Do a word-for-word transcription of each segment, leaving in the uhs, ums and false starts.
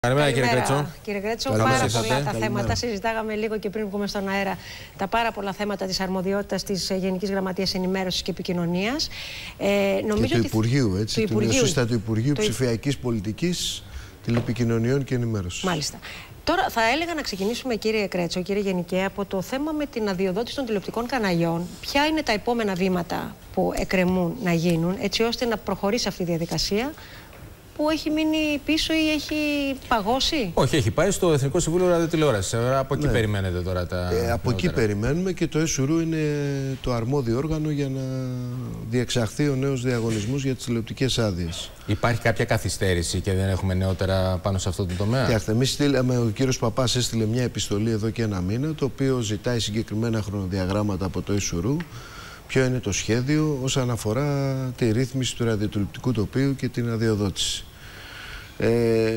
Καλημέρα, κύριε Κρέτσο. Κύριε Κρέτσο, πάρα πολλά τα Καλημέρα. θέματα. Συζητάγαμε λίγο και πριν βγούμε στον αέρα τα πάρα πολλά θέματα της αρμοδιότητας της Γενικής Γραμματείας Ενημέρωσης και Επικοινωνίας. Ε, νομίζω και του ότι... Υπουργείου, έτσι. Του Υπουργείου. Την ουσίστα του Υπουργείου το... Ψηφιακής Πολιτικής, Τηλεπικοινωνιών και Ενημέρωσης. Μάλιστα. Τώρα θα έλεγα να ξεκινήσουμε, κύριε Κρέτσο, κύριε Γενικέ, από το θέμα με την αδειοδότηση των τηλεοπτικών καναλιών. Ποια είναι τα επόμενα βήματα που εκκρεμούν να γίνουν, έτσι ώστε να προχωρήσει αυτή η διαδικασία, που έχει μείνει πίσω ή έχει παγώσει? Όχι, έχει πάει στο Εθνικό Συμβούλιο Ραδιοτηλεόρασης. Από εκεί ναι. περιμένετε τώρα τα. Ε, από εκεί περιμένουμε και το ΕΣΟΥΡΟΥ είναι το αρμόδιο όργανο για να διεξαχθεί ο νέος διαγωνισμός για τις τηλεοπτικές άδειες. Υπάρχει κάποια καθυστέρηση και δεν έχουμε νεότερα πάνω σε αυτό το τομέα? Κοιτάξτε, εμείς στείλαμε, ο κύριος Παπάς έστειλε μια επιστολή εδώ και ένα μήνα, το οποίο ζητάει συγκεκριμένα χρονοδιαγράμματα από το ΕΣΟΥΡΟΥ. Ποιο είναι το σχέδιο όσον αφορά τη ρύθμιση του ραδιοτηλεοπτικού τοπίου και την αδειοδότηση. Ε,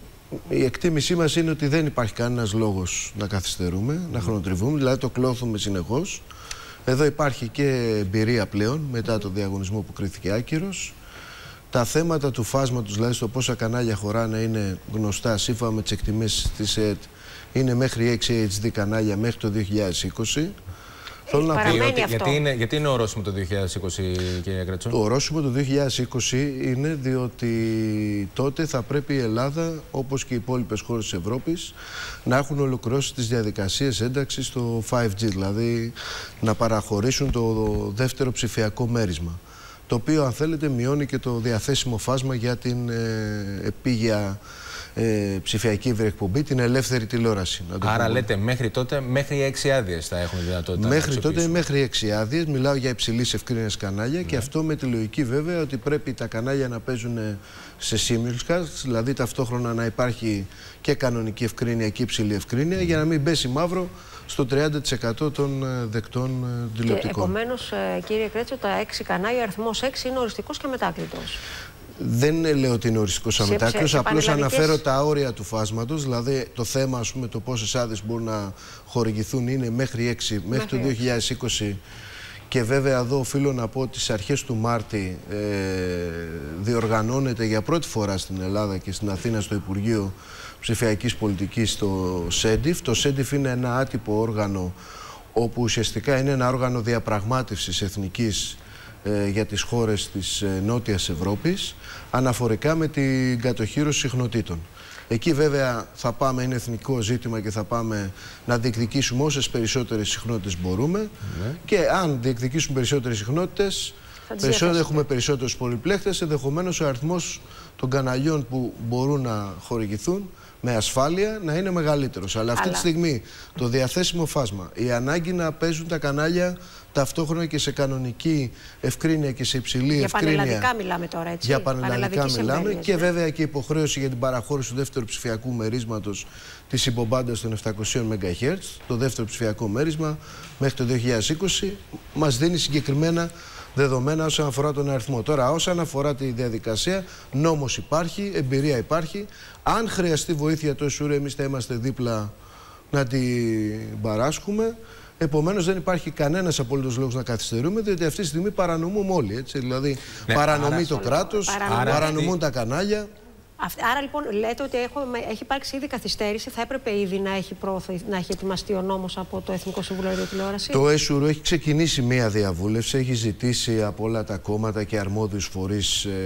η εκτίμησή μας είναι ότι δεν υπάρχει κανένας λόγος να καθυστερούμε, mm. να χρονοτριβούμε, δηλαδή το κλώθουμε συνεχώς. Εδώ υπάρχει και εμπειρία πλέον μετά το διαγωνισμό που κρίθηκε άκυρος. Τα θέματα του φάσματος, δηλαδή στο πόσα κανάλια χωράνε, είναι γνωστά σύμφωνα με τις εκτιμήσεις της ΕΕΤ. Είναι μέχρι έξι έιτς ντι κανάλια μέχρι το δύο χιλιάδες είκοσι. Θέλω να πω γιατί, γιατί, είναι, γιατί είναι ορόσημο το δύο χιλιάδες είκοσι, κύριε Κρέτσο? Το ορόσημο το δύο χιλιάδες είκοσι είναι διότι τότε θα πρέπει η Ελλάδα, όπως και οι υπόλοιπες χώρες της Ευρώπης, να έχουν ολοκληρώσει τις διαδικασίες ένταξης στο φάιβ τζι, δηλαδή να παραχωρήσουν το δεύτερο ψηφιακό μέρισμα. Το οποίο, αν θέλετε, μειώνει και το διαθέσιμο φάσμα για την ε, επίγεια Ε, ψηφιακή εκπομπή, την ελεύθερη τηλεόραση. Άρα πούμε. λέτε μέχρι τότε μέχρι έξι άδειες θα έχουν δυνατότητα? Μέχρι να τότε μέχρι έξι άδειες. Μιλάω για υψηλής ευκρίνειας κανάλια, ναι. και αυτό με τη λογική βέβαια ότι πρέπει τα κανάλια να παίζουν σε simulcast, δηλαδή ταυτόχρονα να υπάρχει και κανονική ευκρίνεια και υψηλή ευκρίνεια, mm. για να μην πέσει μαύρο στο τριάντα τοις εκατό των δεκτών τηλεοπτικών. Επομένως, κύριε Κρέτσο, τα έξι κανάλια, ο αριθμός έξι είναι οριστικός και αμετάκλητος. Δεν λέω ότι είναι οριστικός αμετάκλητος, απλώς αναφέρω τα όρια του φάσματος, δηλαδή το θέμα, ας πούμε, το πόσες άδειες μπορούν να χορηγηθούν είναι μέχρι έξι, μέχρι, μέχρι το δύο χιλιάδες είκοσι, και βέβαια εδώ οφείλω να πω ότι στις αρχές του Μάρτη ε, διοργανώνεται για πρώτη φορά στην Ελλάδα και στην Αθήνα στο Υπουργείο Ψηφιακής Πολιτικής το ΣΕΝΤΙΦ. Το ΣΕΝΤΙΦ είναι ένα άτυπο όργανο όπου ουσιαστικά είναι ένα όργανο διαπραγμάτευσης εθνικής για τις χώρες της Νότιας Ευρώπης αναφορικά με την κατοχύρωση συχνοτήτων. Εκεί βέβαια θα πάμε, είναι εθνικό ζήτημα και θα πάμε να διεκδικήσουμε όσες περισσότερες συχνότητες μπορούμε, ναι. και αν διεκδικήσουμε περισσότερες συχνότητες, περισσότερο, έχουμε περισσότερους πολυπλέκτες, ενδεχομένως ο αριθμός των καναλιών που μπορούν να χορηγηθούν με ασφάλεια να είναι μεγαλύτερος. Αλλά αυτή Αλλά... τη στιγμή το διαθέσιμο φάσμα, η ανάγκη να παίζουν τα κανάλια ταυτόχρονα και σε κανονική ευκρίνεια και σε υψηλή για ευκρίνεια. Για πανελλαδικά μιλάμε τώρα, έτσι. Για πανελλαδικά μιλάμε και ναι. βέβαια και υποχρέωση για την παραχώρηση του δεύτερου ψηφιακού μερίσματος της υπομπάντας των επτακόσια μεγαχέρτζ, το δεύτερο ψηφιακό μέρισμα μέχρι το δύο χιλιάδες είκοσι, μας δίνει συγκεκριμένα δεδομένα όσον αφορά τον αριθμό. Τώρα, όσον αφορά τη διαδικασία, νόμος υπάρχει, εμπειρία υπάρχει. Αν χρειαστεί βοήθεια το ΕΣΟΥΡΟΥ, εμείς θα είμαστε δίπλα να την παράσχουμε. Επομένως, δεν υπάρχει κανένας απολύτως λόγος να καθυστερούμε, διότι αυτή τη στιγμή παρανομούμε όλοι. Έτσι. Δηλαδή, ναι, παρανομεί άρα, το κράτος, παρανομεί. παρανομούν τα κανάλια. Άρα λοιπόν λέτε ότι έχουμε, έχει υπάρξει ήδη καθυστέρηση, θα έπρεπε ήδη να έχει, πρόθει, να έχει ετοιμαστεί ο νόμος από το Εθνικό Συμβούλιο Ραδιοτηλεόρασης? Το ΕΣΟΥΡΟΥ έχει ξεκινήσει μία διαβούλευση, έχει ζητήσει από όλα τα κόμματα και αρμόδιους φορείς ε,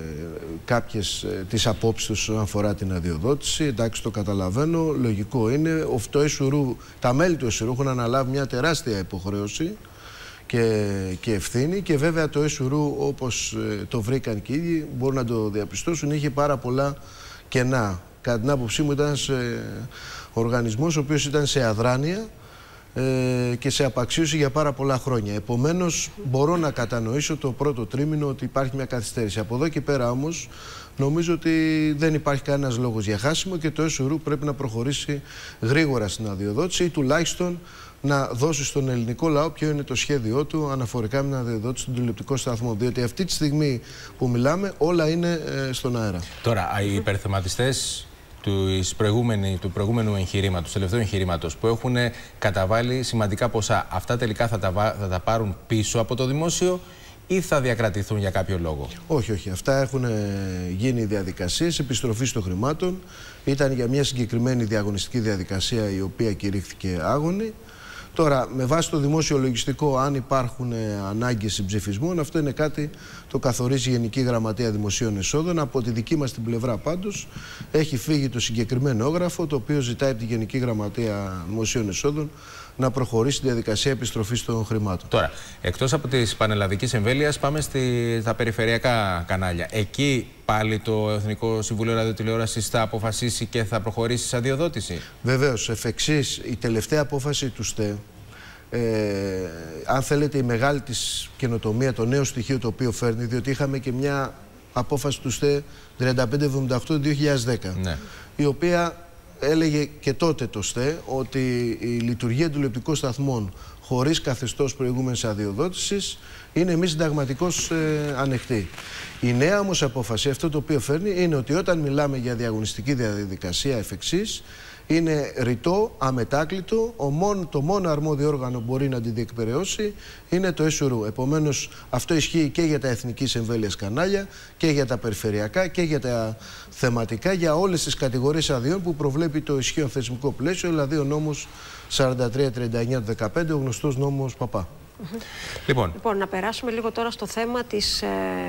κάποιες ε, τις απόψεις τους όσον αφορά την αδειοδότηση. Εντάξει, το καταλαβαίνω, λογικό είναι. Το ΕΣΟΥΡΟΥ, τα μέλη του ΕΣΟΥΡΟΥ έχουν αναλάβει μια τεράστια υποχρέωση Και, και ευθύνη, και βέβαια το ΕΣΟΥΡΟΥ, όπως ε, το βρήκαν και οι ίδιοι, μπορούν να το διαπιστώσουν, είχε πάρα πολλά κενά. Κατά την άποψή μου ήταν ένας ε, οργανισμός ο οποίος ήταν σε αδράνεια ε, και σε απαξίωση για πάρα πολλά χρόνια. Επομένως μπορώ να κατανοήσω το πρώτο τρίμηνο ότι υπάρχει μια καθυστέρηση. Από εδώ και πέρα όμως νομίζω ότι δεν υπάρχει κανένας λόγος για χάσιμο και το ΕΣΟΥΡΟΥ πρέπει να προχωρήσει γρήγορα στην αδειοδότηση ή τουλάχιστον να δώσει στον ελληνικό λαό ποιο είναι το σχέδιό του αναφορικά με την αδειοδότηση των τηλεοπτικών σταθμών. Διότι αυτή τη στιγμή που μιλάμε όλα είναι ε, στον αέρα. Τώρα, οι υπερθεματιστές του, του προηγούμενου εγχειρήματος, του τελευταίου εγχειρήματος, που έχουν καταβάλει σημαντικά ποσά, αυτά τελικά θα τα, θα τα πάρουν πίσω από το δημόσιο ή θα διακρατηθούν για κάποιο λόγο? Όχι, όχι. Αυτά έχουν γίνει διαδικασίες επιστροφής των χρημάτων. Ήταν για μια συγκεκριμένη διαγωνιστική διαδικασία η οποία κηρύχθηκε άγωνη. Τώρα, με βάση το δημόσιο λογιστικό, αν υπάρχουν ανάγκες συμψηφισμών, αυτό είναι κάτι το καθορίζει η Γενική Γραμματεία Δημοσίων Εσόδων. Από τη δική μας την πλευρά, πάντως, έχει φύγει το συγκεκριμένο έγγραφο, το οποίο ζητάει από τη Γενική Γραμματεία Δημοσίων Εσόδων να προχωρήσει τη διαδικασία επιστροφής των χρημάτων. Τώρα, εκτός από τις πανελλαδικής εμβέλειας, πάμε στη, στα περιφερειακά κανάλια. Εκεί πάλι το Εθνικό Συμβούλιο Ραδιοτηλεόρασης θα αποφασίσει και θα προχωρήσει σε αδειοδότηση? Βεβαίως, εφ' εξής, η τελευταία απόφαση του ΣΤΕ, ε, αν θέλετε, η μεγάλη της καινοτομία, το νέο στοιχείο το οποίο φέρνει, διότι είχαμε και μια απόφαση του ΣΤΕ τριάντα πέντε εβδομήντα οκτώ δύο χιλιάδες δέκα, ναι, η οποία έλεγε και τότε το ΣΤΕ ότι η λειτουργία των τηλεοπτικών σταθμών χωρίς καθεστώς προηγούμενης αδειοδότησης είναι μη συνταγματικώς ε, ανεκτή. Η νέα όμως απόφαση, αυτό το οποίο φέρνει, είναι ότι όταν μιλάμε για διαγωνιστική διαδικασία εφ' εξής, είναι ρητό, αμετάκλητο, ο μόνο, το μόνο αρμόδιο όργανο που μπορεί να τη διεκπεραιώσει είναι το ΕΣΟΡΟΥ. Επομένως, αυτό ισχύει και για τα εθνικής εμβέλειας κανάλια και για τα περιφερειακά και για τα θεματικά, για όλες τις κατηγορίες αδειών που προβλέπει το ισχύον θεσμικό πλαίσιο, δηλαδή ο νόμος σαράντα τρία τριάντα εννιά του δεκαπέντε, ο γνωστός νόμος Παπά. Λοιπόν. λοιπόν, να περάσουμε λίγο τώρα στο θέμα της, ε,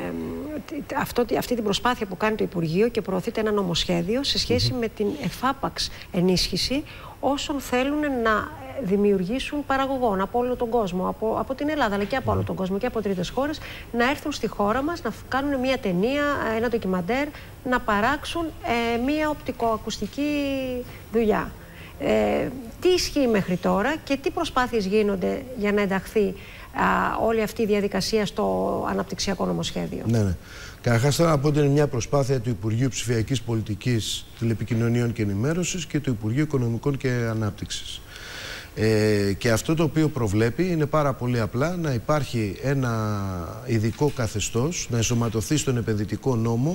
αυτό, αυτή την προσπάθεια που κάνει το Υπουργείο και προωθείται ένα νομοσχέδιο σε σχέση mm-hmm. με την εφάπαξ ενίσχυση όσων θέλουν να δημιουργήσουν παραγωγών από όλο τον κόσμο, από, από την Ελλάδα αλλά και από όλο τον κόσμο και από τρίτες χώρες, να έρθουν στη χώρα μας, να κάνουν μια ταινία, ένα ντοκιμαντέρ, να παράξουν ε, μια οπτικοακουστική δουλειά. Ε, τι ισχύει μέχρι τώρα και τι προσπάθειες γίνονται για να ενταχθεί α, όλη αυτή η διαδικασία στο αναπτυξιακό νομοσχέδιο? Ναι, ναι. Καταρχάς, θέλω να πω ότι είναι μια προσπάθεια του Υπουργείου Ψηφιακής Πολιτικής, Τηλεπικοινωνιών και Ενημέρωσης και του Υπουργείου Οικονομικών και Ανάπτυξης. Ε, και αυτό το οποίο προβλέπει είναι πάρα πολύ απλά να υπάρχει ένα ειδικό καθεστώς, να ενσωματωθεί στον επενδυτικό νόμο,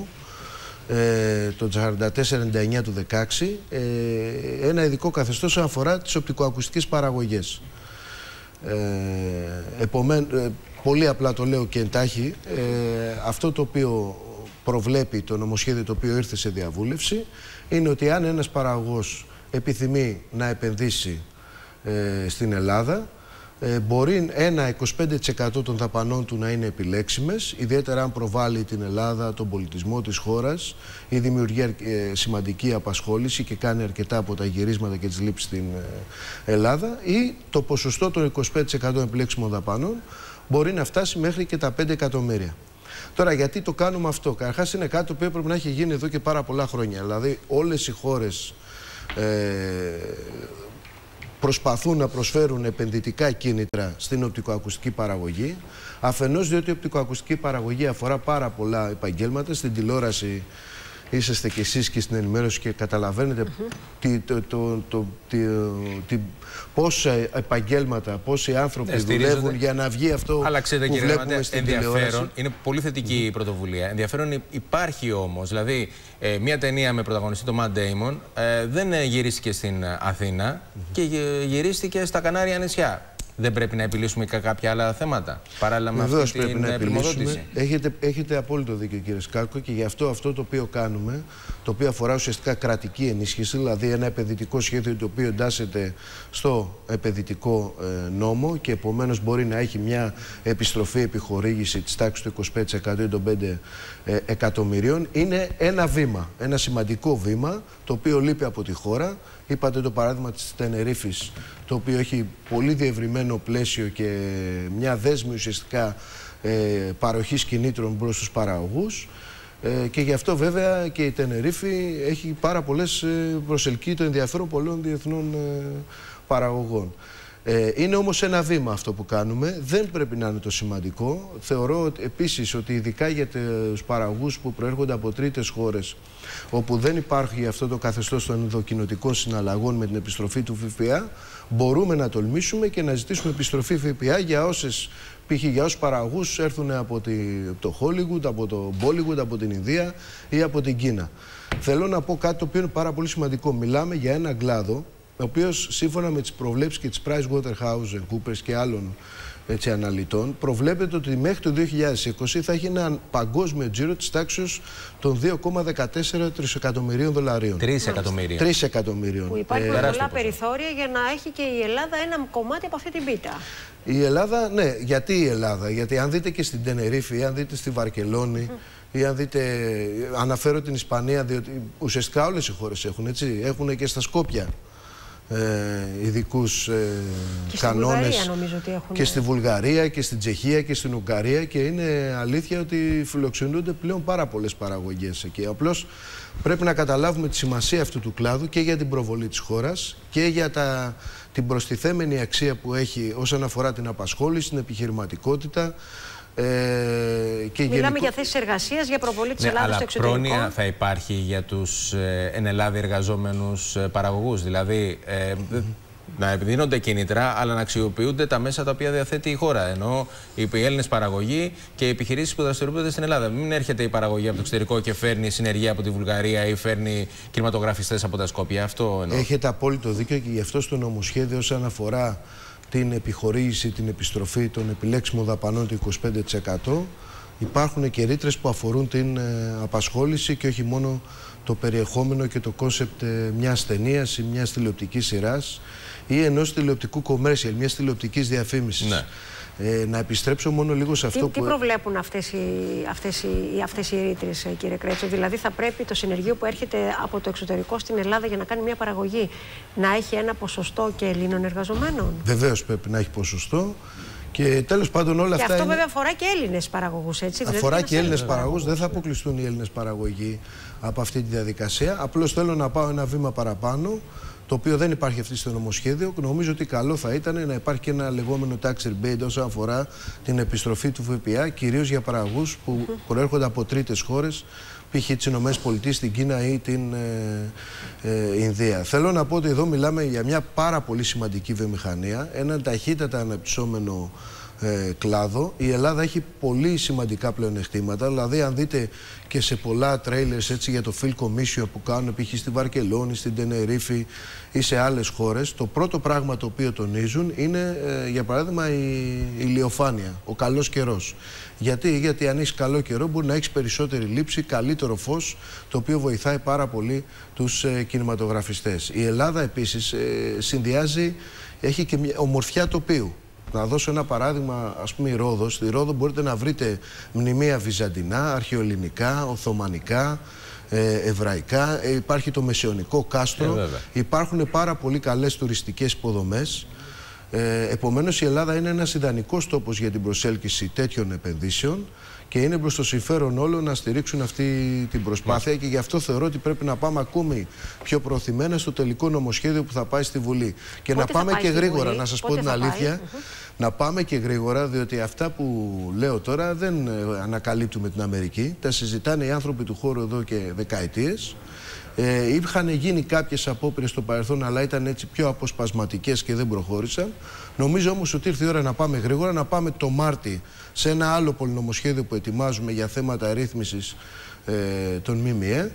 Ε, το σαράντα τέσσερα ενενήντα εννιά του δεκαέξι, ε, ένα ειδικό καθεστώς όσον αφορά τις οπτικοακουστικές παραγωγές. Ε, επομένως, ε, πολύ απλά το λέω και εντάχει, ε, αυτό το οποίο προβλέπει το νομοσχέδιο το οποίο ήρθε σε διαβούλευση είναι ότι αν ένας παραγωγός επιθυμεί να επενδύσει ε, στην Ελλάδα, Ε, μπορεί ένα είκοσι πέντε τοις εκατό των δαπανών του να είναι επιλέξιμες, ιδιαίτερα αν προβάλλει την Ελλάδα, τον πολιτισμό της χώρας ή δημιουργεί ε, σημαντική απασχόληση και κάνει αρκετά από τα γυρίσματα και τις λήψεις στην ε, Ελλάδα, ή το ποσοστό των είκοσι πέντε τοις εκατό επιλέξιμων δαπανών μπορεί να φτάσει μέχρι και τα πέντε εκατομμύρια. Τώρα, γιατί το κάνουμε αυτό? Καταρχάς, είναι κάτι που πρέπει να έχει γίνει εδώ και πάρα πολλά χρόνια. Δηλαδή, όλες οι χώρες ε, προσπαθούν να προσφέρουν επενδυτικά κίνητρα στην οπτικοακουστική παραγωγή. Αφενός διότι η οπτικοακουστική παραγωγή αφορά πάρα πολλά επαγγέλματα. Στην τηλεόραση είσαστε κι εσείς και στην ενημέρωση και καταλαβαίνετε mm-hmm. τι, το, το, το, τι, τι, πόσα επαγγέλματα, πόσοι άνθρωποι ναι, δουλεύουν για να βγει αυτό αλλά ξέρετε, που κύριε βλέπουμε Ραματέα, στην ενδιαφέρον, τηλεόραση. Είναι πολύ θετική η πρωτοβουλία. Ενδιαφέρον υπάρχει όμως. Δηλαδή, ε, μια ταινία με πρωταγωνιστή τον Matt Damon ε, δεν γυρίστηκε στην Αθήνα mm-hmm. και γυρίστηκε στα Κανάρια νησιά. Δεν πρέπει να επιλύσουμε και κάποια άλλα θέματα παράλληλα με Βεβαίως αυτή την πρημοδότηση? Έχετε, έχετε απόλυτο δίκιο, κύριε Σκάλκο, και γι' αυτό αυτό το οποίο κάνουμε, το οποίο αφορά ουσιαστικά κρατική ενίσχυση, δηλαδή ένα επενδυτικό σχέδιο το οποίο εντάσσεται στο επενδυτικό ε, νόμο και επομένως μπορεί να έχει μια επιστροφή επιχορήγηση της τάξης του είκοσι πέντε τοις εκατό ή των πέντε ε, εκατομμυρίων, είναι ένα βήμα, ένα σημαντικό βήμα το οποίο λείπει από τη χώρα. Είπατε το παράδειγμα της Τενερίφης, το οποίο έχει πολύ διευρυμένο πλαίσιο και μια δέσμη ουσιαστικά ε, παροχής κινήτρων προς τους παραγωγούς ε, και γι' αυτό βέβαια και η Τενερίφη έχει πάρα πολλές ε, προσελκύει το ενδιαφέρον πολλών διεθνών ε, παραγωγών. Ε, είναι όμως ένα βήμα αυτό που κάνουμε, δεν πρέπει να είναι το σημαντικό. Θεωρώ ότι, επίσης ότι ειδικά για τους παραγωγούς που προέρχονται από τρίτες χώρες όπου δεν υπάρχει αυτό το καθεστώς των ενδοκοινοτικών συναλλαγών με την επιστροφή του ΦΠΑ, μπορούμε να τολμήσουμε και να ζητήσουμε επιστροφή ΦΠΑ για όσες π.χ. για όσους παραγωγούς έρθουν από, τη, από το Hollywood, από το Bollywood, από την Ινδία ή από την Κίνα. Θέλω να πω κάτι το οποίο είναι πάρα πολύ σημαντικό. Μιλάμε για έναν κλάδο ο οποίος σύμφωνα με τις προβλέψεις και της PricewaterhouseCoopers και άλλων έτσι, αναλυτών, προβλέπεται ότι μέχρι το δύο χιλιάδες είκοσι θα έχει ένα παγκόσμιο τζίρο της τάξης των δύο κόμμα δεκατέσσερα τρισεκατομμυρίων δολαρίων. Τρεις εκατομμύρια. Τρεις εκατομμυρίων. Που υπάρχουν ε, πολλά περιθώρια για να έχει και η Ελλάδα ένα κομμάτι από αυτή την πίτα. Η Ελλάδα, ναι, γιατί η Ελλάδα, γιατί αν δείτε και στην Τενερίφη, αν δείτε στη Βαρκελόνη, mm. ή αν δείτε, αναφέρω την Ισπανία, διότι ουσιαστικά όλες οι χώρες έχουν, έτσι, έχουν και στα Σκόπια ε, ειδικούς ε, κανόνες. Βουλγαρία, νομίζω ότι έχουν. Και στη Βουλγαρία και στην Τσεχία και στην Ουγγαρία, και είναι αλήθεια ότι φιλοξενούνται πλέον πάρα πολλές παραγωγές εκεί. Απλώς πρέπει να καταλάβουμε τη σημασία αυτού του κλάδου και για την προβολή της χώρας και για τα, την προστιθέμενη αξία που έχει όσον αφορά την απασχόληση, την επιχειρηματικότητα. Ε, και Μιλάμε γενικό... για θέσεις εργασίας, για προβολή της ναι, Ελλάδας στο εξωτερικό. Αλλά πρόνοια θα υπάρχει για τους ε, εν Ελλάδη εργαζόμενους ε, παραγωγούς. Δηλαδή ε, mm-hmm. να επιδίνονται κίνητρα, αλλά να αξιοποιούνται τα μέσα τα οποία διαθέτει η χώρα. Ενώ οι Έλληνες παραγωγοί και οι επιχειρήσεις που δραστηριοποιούνται στην Ελλάδα. Μην έρχεται η παραγωγή από το εξωτερικό και φέρνει συνεργεία από τη Βουλγαρία ή φέρνει κινηματογραφιστές από τα Σκόπια. Αυτό εννοώ. Έχετε απόλυτο δίκιο, και γι' αυτό στο νομοσχέδιο, όσον αφορά την επιχορήγηση, την επιστροφή των επιλέξιμων δαπανών του είκοσι πέντε τοις εκατό, υπάρχουν και ρήτρες που αφορούν την ε, απασχόληση και όχι μόνο το περιεχόμενο και το κόνσεπτ ε, μιας ταινίας ή μιας τηλεοπτικής σειράς ή ενός τηλεοπτικού commercial, μιας τηλεοπτικής διαφήμισης. Ναι. Ε, να επιστρέψω μόνο λίγο σε αυτό τι, που... Τι προβλέπουν αυτές οι, αυτές οι, αυτές οι ρήτρες, κύριε Κρέτσο? Δηλαδή θα πρέπει το συνεργείο που έρχεται από το εξωτερικό στην Ελλάδα για να κάνει μια παραγωγή να έχει ένα ποσοστό και Ελλήνων εργαζομένων? Βεβαίως πρέπει να έχει ποσοστό. Και τέλος πάντων όλα και αυτά. Αυτό είναι... βέβαια αφορά και Έλληνες παραγωγούς, έτσι? Αφορά δηλαδή, και Έλληνες παραγωγούς. Δεν θα αποκλειστούν οι Έλληνες παραγωγοί από αυτή τη διαδικασία. Απλώς θέλω να πάω ένα βήμα παραπάνω, το οποίο δεν υπάρχει αυτή στο νομοσχέδιο. Νομίζω ότι καλό θα ήταν να υπάρχει και ένα λεγόμενο tax rebate όσον αφορά την επιστροφή του ΦΠΑ, κυρίως για παραγωγούς που mm-hmm. προέρχονται από τρίτες χώρες, π.χ. τις Ηνωμένες Πολιτείες, την Κίνα ή την ε, ε, Ινδία. Θέλω να πω ότι εδώ μιλάμε για μια πάρα πολύ σημαντική βιομηχανία, έναν ταχύτατα αναπτυσσόμενο ε, κλάδο. Η Ελλάδα έχει πολύ σημαντικά πλεονεκτήματα. Δηλαδή, αν δείτε και σε πολλά trailers έτσι, για το field commission που κάνουν π.χ. στη Βαρκελόνη, στην Τενερίφη ή σε άλλες χώρες, το πρώτο πράγμα το οποίο τονίζουν είναι, ε, για παράδειγμα, η, η ηλιοφάνεια, ο καλός καιρός. Γιατί, γιατί αν έχεις καλό καιρό μπορεί να έχεις περισσότερη λήψη, καλύτερο φως, το οποίο βοηθάει πάρα πολύ τους ε, κινηματογραφιστές. Η Ελλάδα επίσης ε, συνδυάζει, έχει και μια ομορφιά τοπίου. Να δώσω ένα παράδειγμα, ας πούμε η Ρόδος. Στη Ρόδο μπορείτε να βρείτε μνημεία βυζαντινά, αρχαιοελληνικά, οθωμανικά, ε, εβραϊκά. Ε, υπάρχει το μεσαιωνικό κάστρο. Ε, υπάρχουν πάρα πολύ καλές τουριστικές υποδομές. Ε, επομένως η Ελλάδα είναι ένας ιδανικός τόπος για την προσέλκυση τέτοιων επενδύσεων και είναι προς το συμφέρον όλων να στηρίξουν αυτή την προσπάθεια. Yeah. Και γι' αυτό θεωρώ ότι πρέπει να πάμε ακόμη πιο προωθημένα στο τελικό νομοσχέδιο που θα πάει στη Βουλή. Και πότε να πάμε και γρήγορα, να σας πω την αλήθεια, mm-hmm. να πάμε και γρήγορα, διότι αυτά που λέω τώρα δεν ανακαλύπτουμε την Αμερική. Τα συζητάνε οι άνθρωποι του χώρου εδώ και δεκαετίες. Ε, είχαν γίνει κάποιες απόπειρες στο παρελθόν, αλλά ήταν έτσι πιο αποσπασματικές και δεν προχώρησαν. Νομίζω όμως ότι ήρθε η ώρα να πάμε γρήγορα, να πάμε το Μάρτι σε ένα άλλο πολυνομοσχέδιο που ετοιμάζουμε για θέματα ρύθμισης ε, των ΜΜΕ,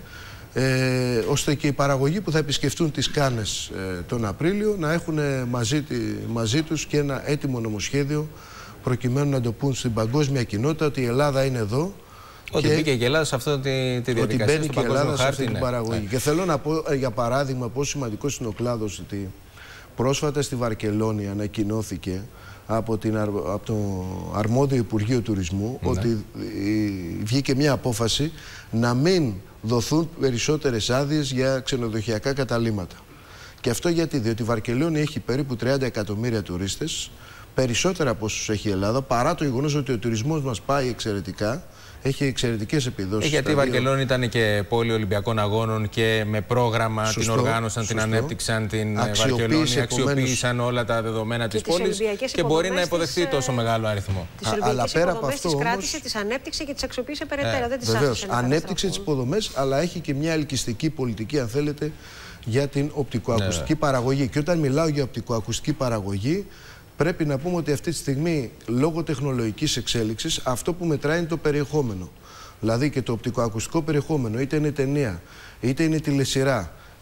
ε, ώστε και οι παραγωγοί που θα επισκεφτούν τις Κάνες ε, τον Απρίλιο να έχουν μαζί, μαζί τους και ένα έτοιμο νομοσχέδιο, προκειμένου να το πούν στην παγκόσμια κοινότητα ότι η Ελλάδα είναι εδώ. Ότι και... μπήκε η Ελλάδα σε αυτή τη, τη διαδικασία. Ότι μπαίνει και η Ελλάδα σε αυτή ναι. την παραγωγή. Ναι. Και θέλω να πω για παράδειγμα πόσο σημαντικός είναι ο κλάδος, ότι πρόσφατα στη Βαρκελόνη ανακοινώθηκε από, την, από το αρμόδιο Υπουργείο Τουρισμού ναι. ότι βγήκε μια απόφαση να μην δοθούν περισσότερες άδειες για ξενοδοχειακά καταλύματα. Και αυτό γιατί? Διότι η Βαρκελόνη έχει περίπου τριάντα εκατομμύρια τουρίστες, περισσότερα από όσους έχει η Ελλάδα, παρά το γεγονός ότι ο τουρισμός μας πάει εξαιρετικά. Έχει εξαιρετικές επιδόσεις. Γιατί η Βαρκελόνη ήταν και πόλη Ολυμπιακών Αγώνων και με πρόγραμμα σωστό, την οργάνωσαν, σωστό. την ανέπτυξαν την Βαρκελόνη, αξιοποίησαν όλα τα δεδομένα της πόλης και μπορεί να υποδεχτεί της, τόσο μεγάλο αριθμό. Τις Ολυμπιακές υποδομές τις κράτησε, τις ανέπτυξε και τις αξιοποίησε περαιτέρω. Δεν τις βεβαίως, ανέπτυξε τις υποδομές, αλλά έχει και μια ελκυστική πολιτική, αν θέλετε, για την οπτικοακουστική ναι. παραγωγή. Και όταν μιλάω για οπτικοακουστική παραγωγή, πρέπει να πούμε ότι αυτή τη στιγμή, λόγω τεχνολογικής εξέλιξης, αυτό που μετράει είναι το περιεχόμενο. Δηλαδή και το οπτικοακουστικό περιεχόμενο, είτε είναι ταινία, είτε είναι τηλεσυρά,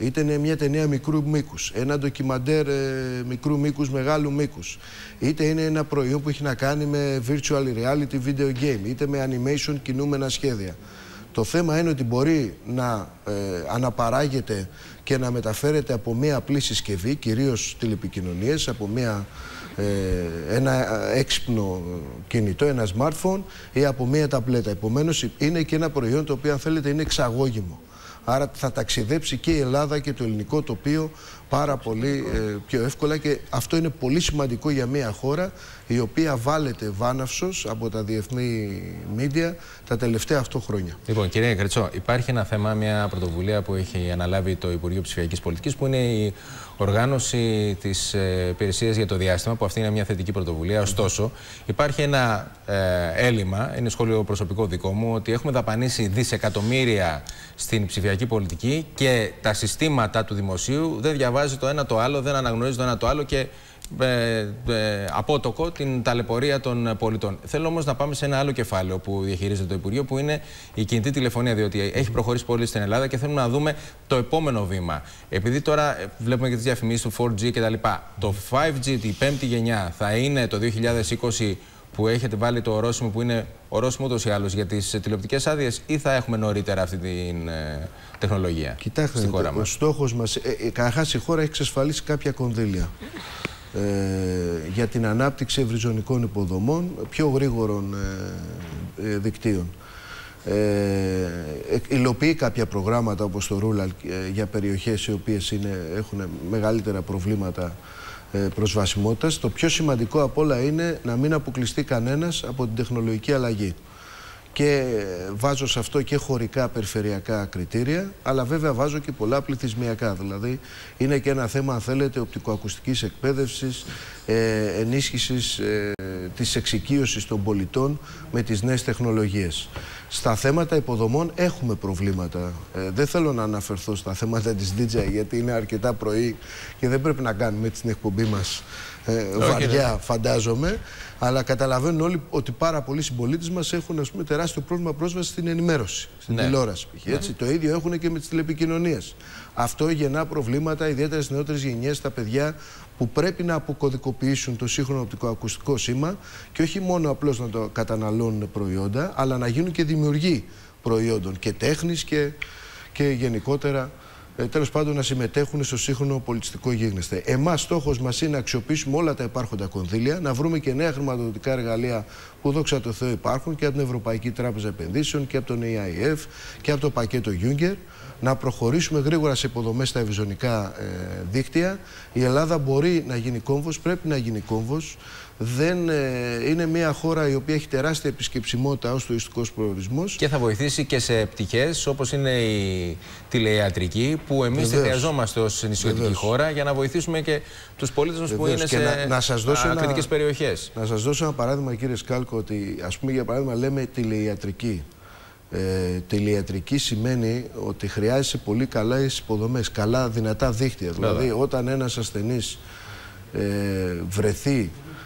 είτε είναι μια ταινία μικρού μήκους, ένα ντοκιμαντέρ ε, μικρού μήκους, μεγάλου μήκους, είτε είναι ένα προϊόν που έχει να κάνει με virtual reality video game, είτε με animation κινούμενα σχέδια. Το θέμα είναι ότι μπορεί να ε, αναπαράγεται και να μεταφέρεται από μια απλή συσκευή, κυρίως τηλεπικοινωνίες, από μια, ε, ένα έξυπνο κινητό, ένα smartphone ή από μια ταμπλέτα. Επομένως είναι και ένα προϊόν το οποίο, αν θέλετε, είναι εξαγώγημο. Άρα θα ταξιδέψει και η Ελλάδα και το ελληνικό τοπίο πάρα πολύ ε, πιο εύκολα, και αυτό είναι πολύ σημαντικό για μια χώρα η οποία βάλεται βάναυσος από τα διεθνή μίντια τα τελευταία οκτώ χρόνια. Λοιπόν, κύριε Κρέτσο, υπάρχει ένα θέμα, μια πρωτοβουλία που έχει αναλάβει το Υπουργείο Ψηφιακής Πολιτικής, που είναι η οργάνωση της ε, υπηρεσίας για το διάστημα, που αυτή είναι μια θετική πρωτοβουλία. Ωστόσο, υπάρχει ένα ε, έλλειμμα, είναι σχόλιο προσωπικό δικό μου, ότι έχουμε δαπανίσει δισεκατομμύρια στην ψηφιακή πολιτική και τα συστήματα του δημοσίου δεν διαβάζει το ένα το άλλο, δεν αναγνωρίζει το ένα το άλλο και ε, ε, απότοκο την ταλαιπωρία των πολιτών. Θέλω όμως να πάμε σε ένα άλλο κεφάλαιο που διαχειρίζεται το Υπουργείο, που είναι η κινητή τηλεφωνία, διότι έχει προχωρήσει πολύ στην Ελλάδα και θέλουμε να δούμε το επόμενο βήμα. Επειδή τώρα βλέπουμε και τις διαφημίσεις του φορ τζι κτλ. Το φάιβ τζι, η πέμπτη γενιά, θα είναι το δύο χιλιάδες είκοσι, που έχετε βάλει το ορόσημο, που είναι ορόσημο ούτως ή άλλως για τις τηλεοπτικές άδειες, ή θα έχουμε νωρίτερα αυτή την ε, τεχνολογία? Κοιτάξτε, στη χώρα ο μας. στόχος μας, ε, ε, καταρχάς η χώρα έχει εξασφαλίσει κάποια κονδύλια ε, για την ανάπτυξη ευρυζωνικών υποδομών, πιο γρήγορων ε, ε, δικτύων. Ε, ε, υλοποιεί κάποια προγράμματα όπως το Rural ε, για περιοχές οι οποίες είναι, έχουν μεγαλύτερα προβλήματα προσβασιμότητας. Το πιο σημαντικό απ' όλα είναι να μην αποκλειστεί κανένας από την τεχνολογική αλλαγή. Και βάζω σε αυτό και χωρικά περιφερειακά κριτήρια, αλλά βέβαια βάζω και πολλά πληθυσμιακά. Δηλαδή είναι και ένα θέμα, αν θέλετε, οπτικοακουστικής εκπαίδευσης, ε, ενίσχυσης ε, της εξοικείωσης των πολιτών με τις νέες τεχνολογίες. Στα θέματα υποδομών έχουμε προβλήματα. Ε, δεν θέλω να αναφερθώ στα θέματα της ντι τζέι, γιατί είναι αρκετά πρωί και δεν πρέπει να κάνουμε την εκπομπή μας ε, βαριά, φαντάζομαι. Αλλά καταλαβαίνουν όλοι ότι πάρα πολλοί συμπολίτες μας έχουν, ας πούμε, τεράστιο πρόβλημα πρόσβαση στην ενημέρωση, στην ναι. τηλεόραση. Ναι. Έτσι, το ίδιο έχουν και με τις τηλεπικοινωνίες. Αυτό γεννά προβλήματα, ιδιαίτερα στις νεότερες γενιές, στα παιδιά που πρέπει να αποκωδικοποιήσουν το σύγχρονο οπτικοακουστικό σήμα και όχι μόνο απλώς να το καταναλώνουν προϊόντα, αλλά να γίνουν και δημιουργοί προϊόντων και τέχνης και, και γενικότερα. Ε, τέλος πάντων, να συμμετέχουν στο σύγχρονο πολιτιστικό γίγνεσθε. Εμάς στόχος μας είναι να αξιοποιήσουμε όλα τα υπάρχοντα κονδύλια, να βρούμε και νέα χρηματοδοτικά εργαλεία που, δόξα τω Θεώ, υπάρχουν και από την Ευρωπαϊκή Τράπεζα Επενδύσεων και από τον έι άι εφ και από το πακέτο Juncker, να προχωρήσουμε γρήγορα σε υποδομές στα ευρυζωνικά ε, δίκτυα. Η Ελλάδα μπορεί να γίνει κόμβος, πρέπει να γίνει κόμβος. Δεν, ε, είναι μια χώρα η οποία έχει τεράστια επισκεψιμότητα ως τουριστικός προορισμός. Και θα βοηθήσει και σε πτυχές όπως είναι η τηλεϊατρική, που εμείς τη χρειαζόμαστε ως νησιωτική χώρα, για να βοηθήσουμε και τους πολίτες μας που είναι και σε να, να σας δώσω ακριτικές περιοχές. Να σας δώσω ένα παράδειγμα, κύριε Σκάλκο, ότι, ας πούμε, για παράδειγμα, λέμε τηλεϊατρική. Ε, τηλεϊατρική σημαίνει ότι χρειάζεται πολύ καλά υποδομές, καλά δυνατά δίκτυα. Δηλαδή, όταν ένας ασθενής ε, βρεθεί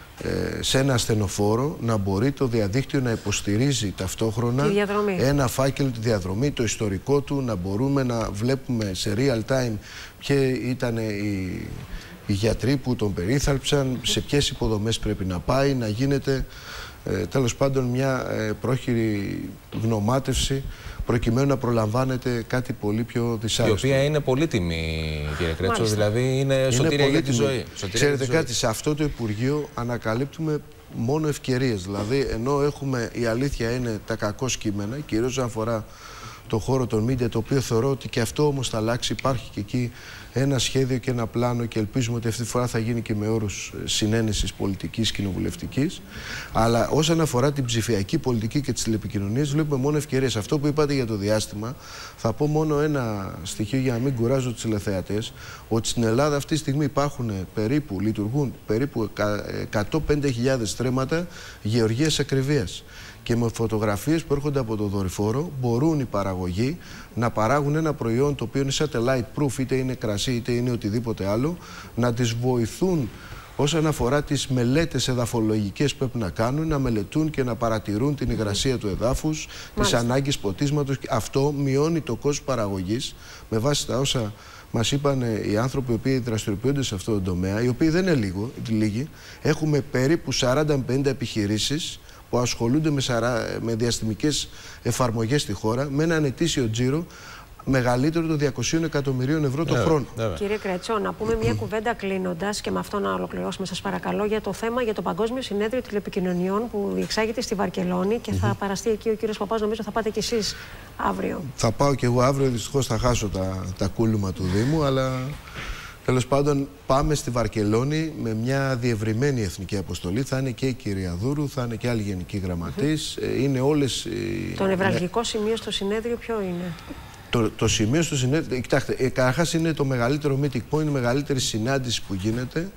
ε, σε ένα ασθενοφόρο, να μπορεί το διαδίκτυο να υποστηρίζει ταυτόχρονα ένα φάκελο, τη διαδρομή, το ιστορικό του, να μπορούμε να βλέπουμε σε real time ποιοι ήταν οι, οι γιατροί που τον περίθαλψαν, σε ποιες υποδομές πρέπει να πάει, να γίνεται Ε, τέλος πάντων μια ε, πρόχειρη γνωμάτευση προκειμένου να προλαμβάνεται κάτι πολύ πιο δυσάρεστο. Η οποία είναι πολύτιμη, κύριε Κρέτσο, δηλαδή είναι, είναι σωτήρια για τη ζωή. Ξέρετε τη κάτι, ζωή. Σε αυτό το Υπουργείο ανακαλύπτουμε μόνο ευκαιρίες. Δηλαδή, ενώ έχουμε, η αλήθεια είναι, τα κακό κείμενα, κυρίως όσον αφορά το χώρο των media, το οποίο θεωρώ ότι και αυτό όμως θα αλλάξει. Υπάρχει και εκεί ένα σχέδιο και ένα πλάνο και ελπίζουμε ότι αυτή τη φορά θα γίνει και με όρους συνένεσης πολιτικής, κοινοβουλευτικής. Αλλά όσον αφορά την ψηφιακή πολιτική και τις τηλεπικοινωνίες, βλέπουμε μόνο ευκαιρίες. Αυτό που είπατε για το διάστημα, θα πω μόνο ένα στοιχείο για να μην κουράζω τους τηλεθεατές, ότι στην Ελλάδα αυτή τη στιγμή υπάρχουν περίπου, λειτουργούν περίπου εκατόν πέντε χιλιάδες στρέμματα γεωργίας ακριβίας. Και με φωτογραφίες που έρχονται από το δορυφόρο μπορούν οι παραγωγοί να παράγουν ένα προϊόν το οποίο είναι satellite proof, είτε είναι κρασί είτε είναι οτιδήποτε άλλο, να τις βοηθούν όσον αφορά τις μελέτες εδαφολογικές που πρέπει να κάνουν, να μελετούν και να παρατηρούν την υγρασία του εδάφους, τις ανάγκες ποτίσματος. Αυτό μειώνει το κόστος παραγωγής με βάση τα όσα μας είπαν οι άνθρωποι οι οποίοι δραστηριοποιούνται σε αυτό το τομέα, οι οποίοι δεν είναι λίγο, λίγοι. Έχουμε περίπου σαράντα με πενήντα επιχειρήσεις που ασχολούνται με, σαρα... με διαστημικές εφαρμογές στη χώρα, με έναν ετήσιο τζίρο μεγαλύτερο των διακοσίων εκατομμυρίων ευρώ το χρόνο. Κύριε Κρέτσο, να πούμε μια κουβέντα κλείνοντας και με αυτό να ολοκληρώσουμε, σας παρακαλώ, για το θέμα για το Παγκόσμιο Συνέδριο Τηλεπικοινωνιών που διεξάγεται στη Βαρκελόνη και θα παραστεί εκεί ο κύριος Παπάς. Νομίζω θα πάτε κι εσείς αύριο. Θα πάω κι εγώ αύριο, δυστυχώς θα χάσω τα, τα κούλουμα του Δήμου, αλλά τέλος πάντων πάμε στη Βαρκελόνη με μια διευρυμένη εθνική αποστολή. Θα είναι και η κυρία Δούρου, θα είναι και άλλοι γενικοί γραμματείς. Mm-hmm. Είναι όλες. Το νευραλγικό σημείο στο συνέδριο ποιο είναι? Το, το σημείο στο συνέδριο, κοιτάξτε, καταρχάς είναι το μεγαλύτερο meeting point, η μεγαλύτερη συνάντηση που γίνεται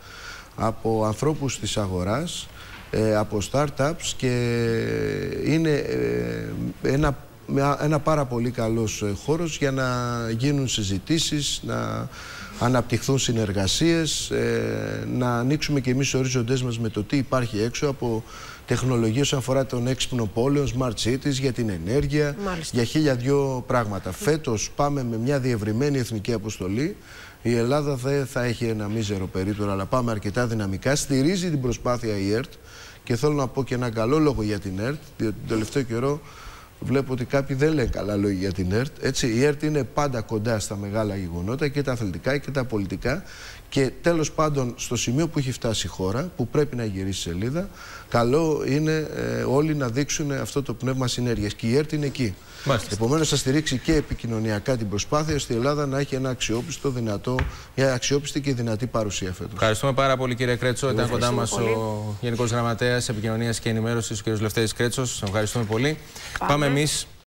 από ανθρώπους της αγοράς, ε, από startups, και είναι ε, ένα, ένα πάρα πολύ καλός χώρος για να γίνουν συζητήσεις, να αναπτυχθούν συνεργασίες, ε, να ανοίξουμε και εμείς τους ορίζοντές μας με το τι υπάρχει έξω από τεχνολογίες όσον αφορά τον έξυπνο πόλεων, smart cities, για την ενέργεια, μάλιστα, για χίλια δυο πράγματα. Mm. Φέτος πάμε με μια διευρυμένη εθνική αποστολή. Η Ελλάδα δεν θα έχει ένα μίζερο περίπτωρο, αλλά πάμε αρκετά δυναμικά. Στηρίζει την προσπάθεια η ΕΡΤ και θέλω να πω και ένα καλό λόγο για την ΕΡΤ, διότι τον τελευταίο καιρό βλέπω ότι κάποιοι δεν λένε καλά λόγια για την ΕΡΤ. Έτσι, η ΕΡΤ είναι πάντα κοντά στα μεγάλα γεγονότα, και τα αθλητικά και τα πολιτικά. Και τέλος πάντων, στο σημείο που έχει φτάσει η χώρα, που πρέπει να γυρίσει σελίδα, καλό είναι ε, όλοι να δείξουν αυτό το πνεύμα συνέργειας. Και η ΕΡΤ είναι εκεί. Επομένως, θα στηρίξει και επικοινωνιακά την προσπάθεια ώστε η Ελλάδα να έχει ένα αξιόπιστο, δυνατό, μια αξιόπιστη και δυνατή παρουσία φέτος. Ευχαριστούμε πάρα πολύ, κύριε Κρέτσο. Ήταν κοντά μας ο Γενικός Γραμματέας Επικοινωνίας και Ενημέρωσης, ο κ. Λευτέρης Κρέτσος. Ευχαριστούμε πολύ. Πάμε, Πάμε εμείς